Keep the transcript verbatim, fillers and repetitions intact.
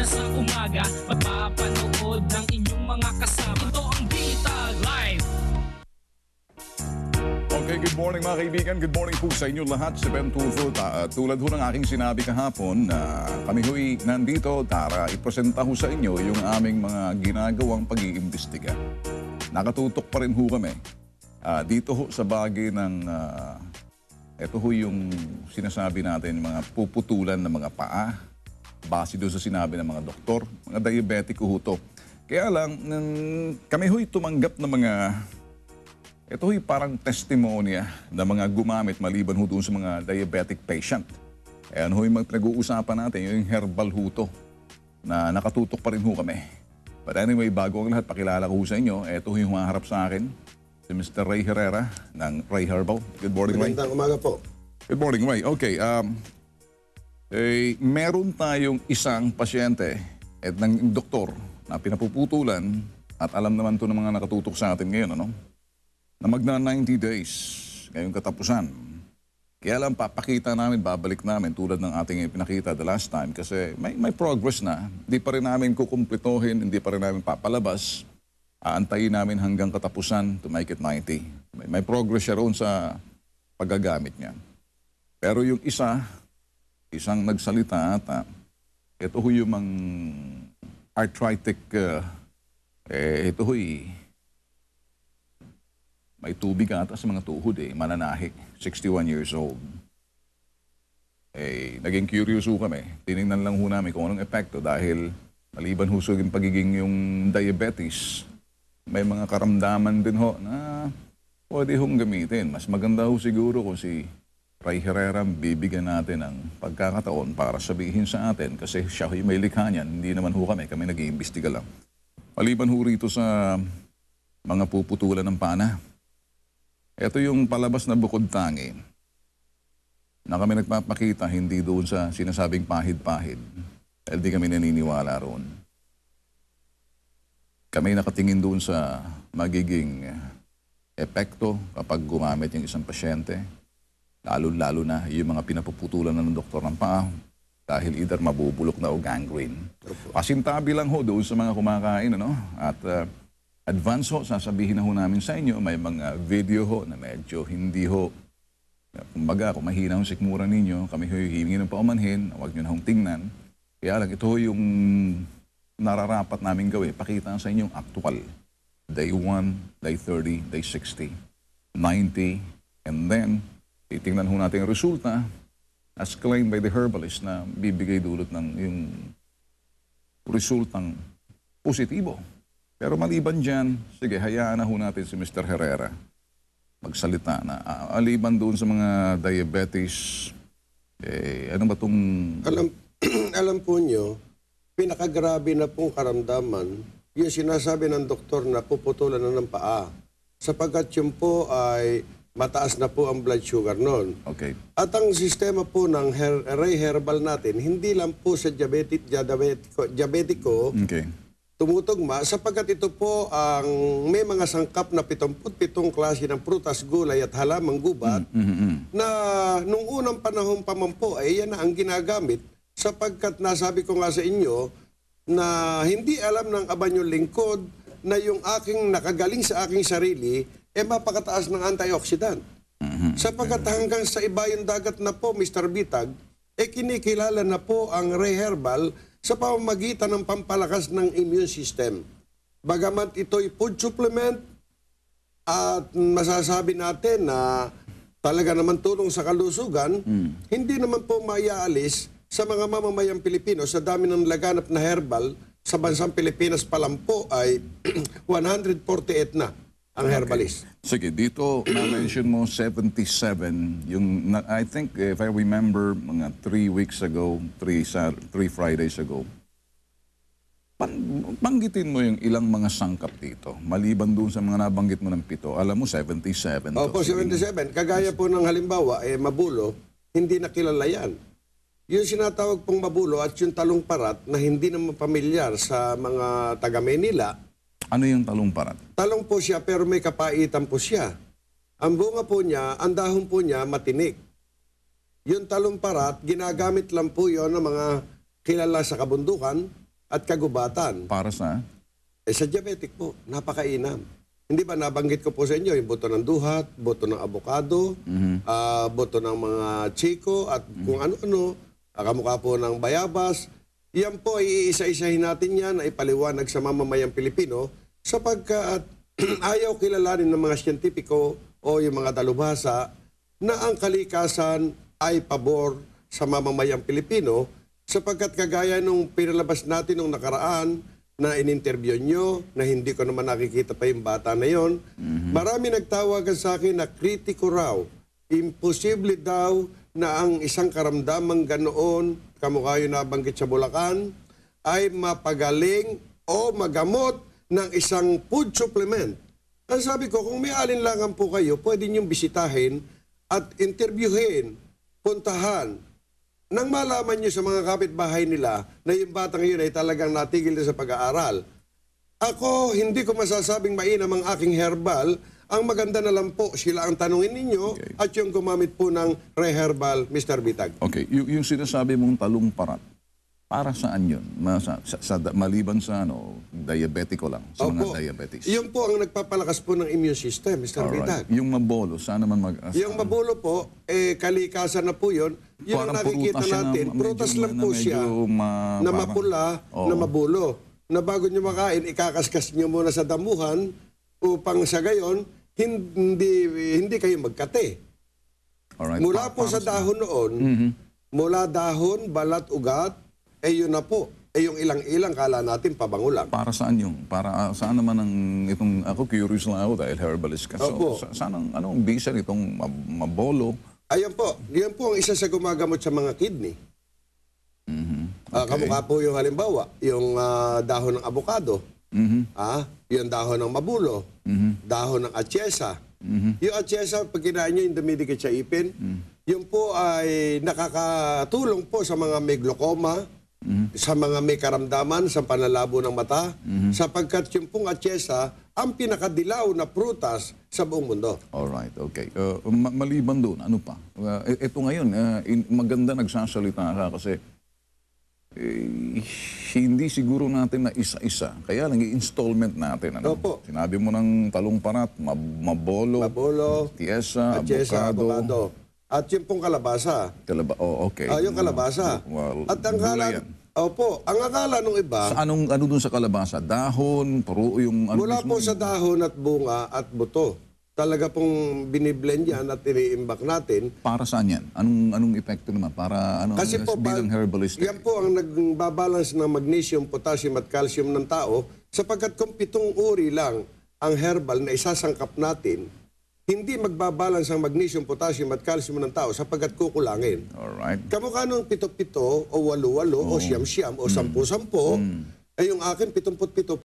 sa umaga, magpapanood ng inyong mga kasama. Ito ang Bitag Live. Okay, good morning mga kaibigan. Good morning po sa inyo lahat. Si Ben Tulfo. Ta- uh, tulad ho ng aking sinabi kahapon, na uh, kami ho'y nandito para ipresenta ho sa inyo yung aming mga ginagawang pag-iimbestiga. Nakatutok pa rin ho kami. Uh, dito ho sa bagay ng, uh, ito ho yung sinasabi natin, mga puputulan ng mga paa, base doon sa sinabi ng mga doktor, mga diabetic ho to. Kaya lang, nang kami ho'y tumanggap ng mga ito ay parang testimonya na mga gumamit maliban ho doon sa mga diabetic patient. Ayan ho yung pinag-uusapan natin, yung herbal huto na nakatutok pa rin ho kami. But anyway, bago ang lahat, pakilala ko sa inyo, ito yung humaharap sa akin, si Mister Ray Herrera ng Ray Herbal. Good morning, Ray. Magandang umaga po. Good morning, Ray. Okay, um, eh, meron tayong isang pasyente at ng doktor na pinapuputulan at alam naman to ng mga nakatutok sa atin ngayon, ano? Na magna ninety days ngayong katapusan. Kaya lang papakita namin, babalik namin tulad ng ating pinakita the last time kasi may, may progress na. Hindi pa rin namin kukumpletohin, hindi pa rin namin papalabas. Aantayin namin hanggang katapusan to make it ninety. May, may progress siya roon sa paggagamit niya. Pero yung isa, isang nagsalita ata, ito ho yung mang arthritic, uh, eh, ito ho'y may tubig ata sa mga tuhod eh, mananahi, sixty-one years old. Eh, naging curious ho kami. Tinignan lang ho namin kung anong epekto dahil maliban ho sa yung pagiging yung diabetes, may mga karamdaman din ho na pwede hong gamitin. Mas maganda ho siguro kung si Ray Herrera bibigyan natin ng pagkakataon para sabihin sa atin kasi siya ho'y may likha niyan, hindi naman ho kami, kami nag-iimbestiga lang. Maliban ho rito sa mga puputulan ng pana, ito yung palabas na bukod tangi na kami nagpapakita hindi doon sa sinasabing pahid-pahid dahil di kami naniniwala roon. Kami nakatingin doon sa magiging epekto kapag gumamit yung isang pasyente, lalo-lalo na yung mga pinapuputulan ng doktor ng paa dahil either mabubulok na o gangrene. Pasintabi lang ho doon sa mga kumakain, ano? At uh, advance ho, sasabihin na ho namin sa inyo, may mga video ho na medyo hindi ho, kumbaga kung mahina ang sikmura ninyo, kami ho hihingi ng paumanhin, huwag nyo na hong tingnan. Kaya lang, ito ho yung nararapat namin gawin, pakita sa inyong actual. Day one, day thirty, day sixty, ninety, and then, titingnan ho natin ang resulta as claimed by the herbalist na bibigay dulot ng yung resultang positibo. Pero maliban dyan, sige, hayaan na ho natin si Mister Herrera magsalita na. Uh, aliban doon sa mga diabetes, eh, ano ba itong... Alam, alam po nyo, pinakagrabe na pong karamdaman, yung sinasabi ng doktor na puputulan na ng paa. Sapagkat yun po ay mataas na po ang blood sugar noon. Okay. At ang sistema po ng her Ray Herbal natin, hindi lang po sa diabetic, diabetiko, diabetiko, Okay. tumutugma sapagkat ito po ang may mga sangkap na pitongput pitong klase ng prutas, gulay at halamang gubat Mm -hmm. na nung unang panahon pa man po ay yan na ang ginagamit sapagkat nasabi ko nga sa inyo na hindi alam ng abanyong lingkod na yung aking nakagaling sa aking sarili ay mapakataas ng antioxidant. Mm -hmm. Sapagkat hanggang sa ibayong dagat na po, Mister Bitag, eh kinikilala na po ang Ray Herbal sa pamamagitan ng pampalakas ng immune system. Bagamat ito'y food supplement at masasabi natin na talaga naman tulong sa kalusugan, mm. hindi naman po maiaalis sa mga mamamayang Pilipino sa dami ng laganap na herbal sa bansang Pilipinas pa lang po ay one hundred forty-eight na ang herbalist. Okay. Sige, dito na-mention mo seventy-seven. Yung, I think, if I remember, mga three weeks ago, three, three Fridays ago, pan, banggitin mo yung ilang mga sangkap dito. Maliban doon sa mga nabanggit mo ng pito, alam mo, seventy-seven. Opo, seventy-seven. Kagaya po ng halimbawa, eh, mabulo, hindi nakilala yan. Yung sinatawag pong mabulo at yung talong parat na hindi naman pamilyar sa mga taga-Maynila. Ano yung talong parat? Talong po siya pero may kapaitan po siya. Ang bunga po niya, ang dahon po niya matinik. Yung talong parat, ginagamit lang po yon ng mga kilala sa kabundukan at kagubatan. Para sa? Eh sa diabetic po, napakainam. Hindi ba nabanggit ko po sa inyo yung buto ng duhat, buto ng abokado, ah, buto ng mga chiko at kung ano-ano, ah, kamukha po ng bayabas. Yan po, iisa-isahin natin yan na ipaliwanag sa mamamayang Pilipino sapagkat ayaw kilalanin ng mga siyentipiko o yung mga dalubhasa na ang kalikasan ay pabor sa mamamayang Pilipino sapagkat kagaya nung pinalabas natin nung nakaraan na in-interview nyo, na hindi ko naman nakikita pa yung bata na yon. Marami nagtawagan sa akin na kritiko raw. Imposible daw na ang isang karamdamang ganoon, kamukha yung nabanggit sa Bulacan, ay mapagaling o magamot ng isang food supplement. Ang sabi ko, kung may alinlangan po kayo, pwede niyong bisitahin at interviewin, puntahan, nang malaman niyo sa mga kapitbahay nila na yung batang yun ay talagang natigil na sa pag-aaral. Ako, hindi ko masasabing mainam ang aking herbal. Ang maganda na lang po, sila ang tanungin ninyo Okay. at yung gumamit po ng Reherbal, Mister Bitag. Okay, yung, yung sinasabi mong talong parat, para saan yun? Ma- Sa, sa, sa- maliban sa ano, diabetico lang, sa Opo. mga diabetes. Yun po ang nagpapalakas po ng immune system, Mister Bitag. Alright. Yung mabolo, saan naman mag... Yung mabulo po, eh, kalikasan na po yun. Yun ang Parang nakikita prutas siya na natin. medyo- Prutas lang na po medyo siya ma- na parang- mapula, Oo. na mabulo. Na bago nyo makain, ikakaskas nyo muna sa damuhan upang sa gayon, hindi, hindi kayo magkate. Alright. Mula Pa- po para sa dahon noon, mula dahon, balat, ugat, eh yun na po. Eh yung ilang-ilang kala natin pabango lang. Para saan yung? Para ah, saan naman ang itong... Ako curious lang ako dahil herbalist ka. So, Opo. sa, saan ang, anong bisa nitong mab- mabolo? Ayan po, yan po ang isa sa gumagamot sa mga kidney. Ah, kamukha po yung halimbawa, yung ah, dahon ng abokado, ah, yung dahon ng mabulo, dahon ng atsyesa. Yung atsyesa, pag kinain nyo yung dumidikit sa ipin, yun po ay nakakatulong po sa mga may glaucoma, sa mga may karamdaman sa panlalabo ng mata, sapagkat yung pong atsyesa ang pinakadilaw na prutas sa buong mundo. Alright, okay. Uh, ma- maliban doon, ano pa? Uh, ito ngayon, uh, in- maganda nagsasalita ka kasi eh, hindi siguro natin na isa-isa. Kaya lang i-installment natin. Ano? Opo. Sinabi mo ng talong parat, mab- mabolo, Mabolo, tiesa, atsyesa, abokado, abokado. At yung pong kalabasa. kalaba. Oh, okay. Ah, yung kalabasa. Well, At ang gulay akala, yan. opo, ang akala nung iba, Sa anong ano dun sa kalabasa? Dahon, puro yung ano mula mismo? po sa dahon at bunga at buto. Talaga pong biniblend yan at iniimbak natin. Para saan yan? Anong anong epekto naman? Para ano Kasi po, bilang pa- herbalist? yan po ang nagbabalance ng magnesium, potassium at calcium ng tao sapagkat kung pitong uri lang ang herbal na isasangkap natin, hindi magbabalance ang magnesium, potassium at calcium ng tao sapagkat kukulangin. Alright. Kamukha nung pito-pito o walo-walo o siyam-siyam o sampu-sampu, eh yung akin pitumput-pito